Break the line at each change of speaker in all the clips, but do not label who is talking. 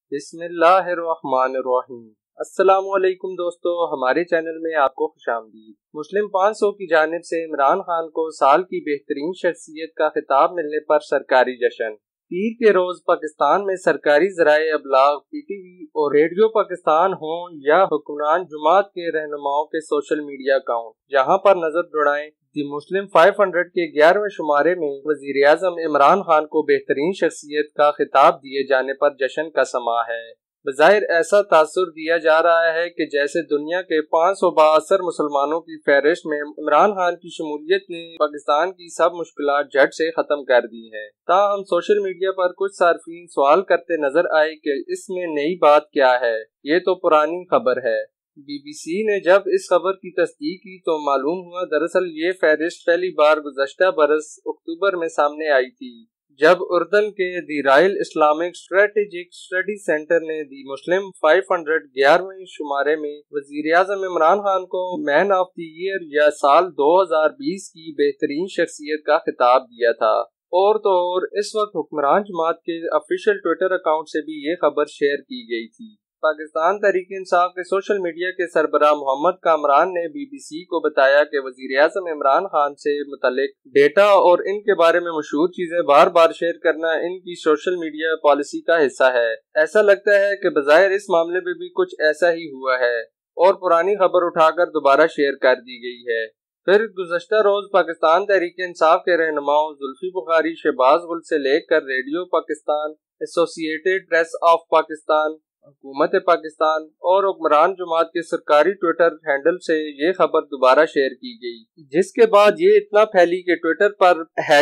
بسم اللہ الرحمن الرحیم۔ السلام علیکم دوستو، ہمارے چینل میں آپ کو خوش آمدید۔ مسلم 500 کی جانب سے عمران خان کو سال کی بہترین شخصیت کا خطاب ملنے پر سرکاری جشن۔ پیر کے روز پاکستان میں سرکاری ذرائع ابلاغ پی ٹی وی اور ریڈیو پاکستان ہوں یا حکمران جماعت کے رہنماؤں کے سوشل میڈیا اکاؤنٹ، جہاں پر نظر دوڑائیں دی مسلم 500 کے 11ویں شمارے میں وزیر اعظم عمران خان کو بہترین شخصیت کا خطاب دیے جانے پر جشن کا سماں ہے۔ بظاہر ایسا تاثر دیا جا رہا ہے کہ جیسے دنیا کے 500 بااثر مسلمانوں کی فہرست میں عمران خان کی شمولیت نے پاکستان کی سب مشکلات جھٹ سے ختم کر دی ہیں۔ تاہم سوشل میڈیا پر کچھ صارفین سوال کرتے نظر آئے کہ اس میں نئی بات کیا ہے، یہ تو پرانی خبر ہے۔ بی بی سی نے جب اس خبر کی تصدیق کی تو معلوم ہوا دراصل یہ فہرست پہلی بار گزشتہ برس اکتوبر میں سامنے آئی تھی، جب اردن کے the royal Islamic strategic study centre نے دی مسلم 500 11ویں شمارے میں وزیر اعظم عمران خان کو مین آف دی ایئر یا سال 2020 کی بہترین شخصیت کا خطاب دیا تھا۔ اور تو اور اس وقت حکمران جماعت کے آفیشیل ٹویٹر اکاؤنٹ سے بھی یہ خبر شیئر کی گئی تھی۔ پاکستان تحریک انصاف کے سوشل میڈیا کے سربراہ محمد کامران نے بی بی سی کو بتایا کہ وزیر اعظم عمران خان سے متعلق ڈیٹا اور ان کے بارے میں مشہور چیزیں بار بار شیئر کرنا ان کی سوشل میڈیا پالیسی کا حصہ ہے۔ ایسا لگتا ہے کہ بظاہر اس معاملے میں بھی کچھ ایسا ہی ہوا ہے اور پرانی خبر اٹھا کر دوبارہ شیئر کر دی گئی ہے۔ پھر گزشتہ روز پاکستان تحریک انصاف کے رہنماؤں زلفی بخاری، شہباز گل سے لے کر ریڈیو پاکستان، ایسوسی ایٹڈ پریس آف پاکستان، حکومت پاکستان اور حکمران جماعت کے سرکاری ٹویٹر ہینڈل سے یہ خبر دوبارہ شیئر کی گئی، جس کے بعد یہ اتنا پھیلی کہ ٹویٹر پر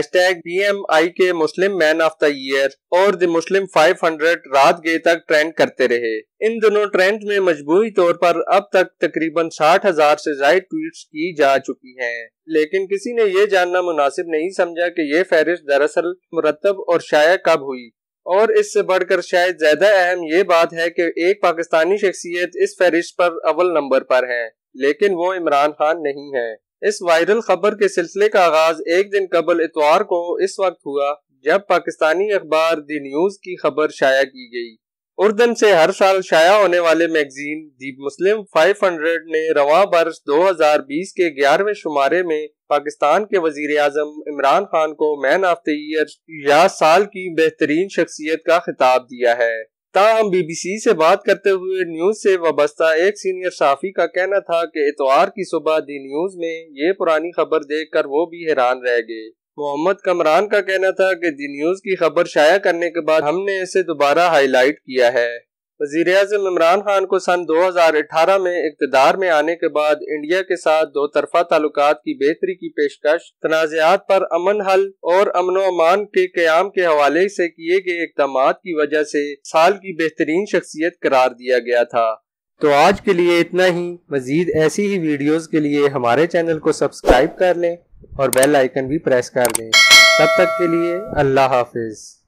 #PMI کے مسلم مین آف دا ایئر اور دی مسلم 500 رات گئے تک ٹرینڈ کرتے رہے۔ ان دونوں ٹرینڈ میں مجموعی طور پر اب تک تقریباً 60,000 سے زائد ٹویٹس کی جا چکی ہیں، لیکن کسی نے یہ جاننا مناسب نہیں سمجھا کہ یہ فہرست دراصل مرتب اور شائع کب ہوئی، اور اس سے بڑھ کر شاید زیادہ اہم یہ بات ہے کہ ایک پاکستانی شخصیت اس فہرست پر اول نمبر پر ہے، لیکن وہ عمران خان نہیں ہے۔ اس وائرل خبر کے سلسلے کا آغاز ایک دن قبل اتوار کو اس وقت ہوا جب پاکستانی اخبار دی نیوز کی خبر شائع کی گئی۔ اردن سے ہر سال شائع ہونے والے میگزین دی مسلم 500 نے رواں برس 2020 کے 11ویں شمارے میں پاکستان کے وزیر اعظم عمران خان کو مین آف دی ایئر یا سال کی بہترین شخصیت کا خطاب دیا ہے۔ تاہم بی بی سی سے بات کرتے ہوئے نیوز سے وابستہ ایک سینئر صحافی کا کہنا تھا کہ اتوار کی صبح دی نیوز میں یہ پرانی خبر دیکھ کر وہ بھی حیران رہ گئے۔ محمد کامران کا کہنا تھا کہ دی نیوز کی خبر شائع کرنے کے بعد ہم نے اسے دوبارہ ہائی لائٹ کیا ہے۔ وزیر اعظم عمران خان کو سن 2018 میں اقتدار میں آنے کے بعد انڈیا کے ساتھ دو طرفہ تعلقات کی بہتری کی پیشکش، تنازعات پر امن حل اور امن و امان کے قیام کے حوالے سے کیے گئے اقدامات کی وجہ سے سال کی بہترین شخصیت قرار دیا گیا تھا۔ تو آج کے لیے اتنا ہی۔ مزید ایسی ہی ویڈیوز کے لیے ہمارے چینل کو سبسکرائب کر لیں اور بیل آئیکن بھی پریس کر دیں۔ تب تک کے لیے اللہ حافظ۔